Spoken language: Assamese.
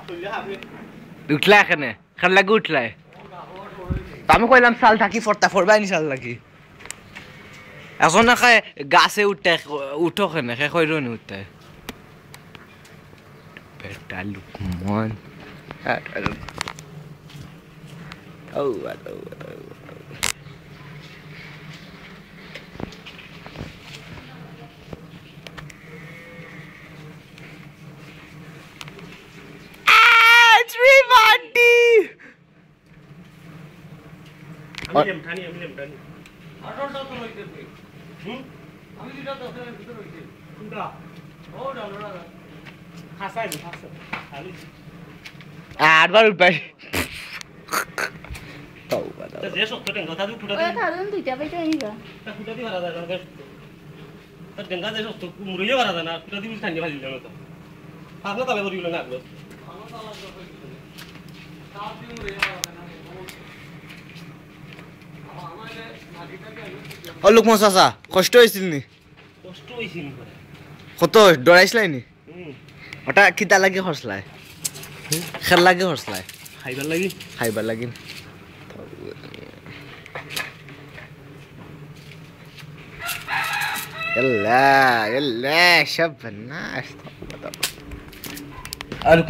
উঠলা এখানে খান লাগি উঠলাই আমি কইলাম সাল থাকি ফরতা ফরবাই নি সাল লাগি এখন না খায় গাছে উঠতে উঠো কেনে খে কইরো নি উঠতে বেটা লুকমান ও আরবার উঠবাই ও লুকমান চাচা কষ্ট হয়েছিল নি কত ডরাইছিলাই নি ওটা কিতা লাগে হরসলাই খেল লাগে হরসলাই খাইবার লাগি يلا يلا شبنا